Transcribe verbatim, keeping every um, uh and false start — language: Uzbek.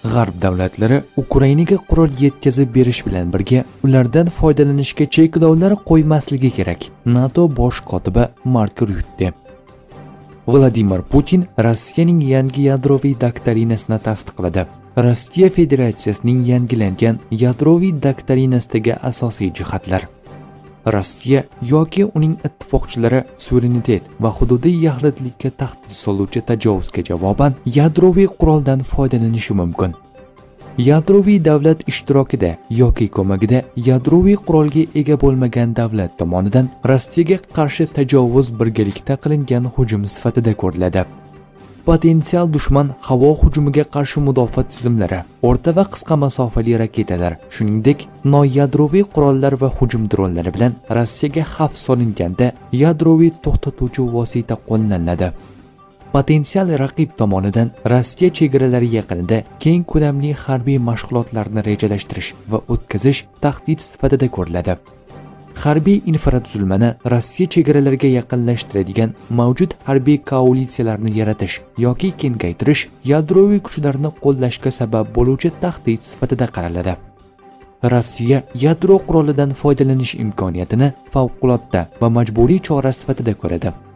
G'arb davlatlari Ukrainaga qurol yetkazib berish bilan birga ulardan foydalanishga cheklovlar qo'ymasligi kerak. NATO bosh kotibi Mark Rutte. Vladimir Putin Rossiyaning yangi yadroviy doktrinasini tasdiqladi. Rossiya Federatsiyasining yangilangan yadroviy doktrinasidagi asosiy jihatlar. Rossiya yoki uning ittifoqchilari suverenitet va hududiy yaxlitlikka tahdid soluvchi tajovuzga javoban yadroviy quroldan foydalanishi mumkin. Yadroviy davlat ishtirokida yoki ko'magida yadroviy qurolga ega bo'lmagan davlat tomonidan Rossiyaga qarshi tajovuz birgalikda qilingan hujum sifatida ko'riladi. Potensial dushman havo hujumiga qarshi mudofaa tizimlari, o'rta va qisqa masofali raketalar, shuningdek, noyadroviy qurollar va hujum dronlari bilan Rossiyaga xavf solinganda yadroviy to'xtatuvchi vosita qo'llaniladi. Potensial raqib tomonidan Rossiya chegaralari yaqinida keng ko'lamli harbiy mashg'ulotlarni rejalashtirish va o'tkazish tahdid sifatida ko'riladi. Harbiy infratuzilmani Rossiya chegaralariga yaqinlashtiradigan mavjud harbiy koalitsiyalarni yaratish yoki kengaytirish yadroviy kuchlarni qo'llashga sabab bo'luvchi tahdid sifatida qaraladi. Rossiya yadro qurolidan foydalanish imkoniyatini favqulodda va majburiy chora sifatida ko'radi.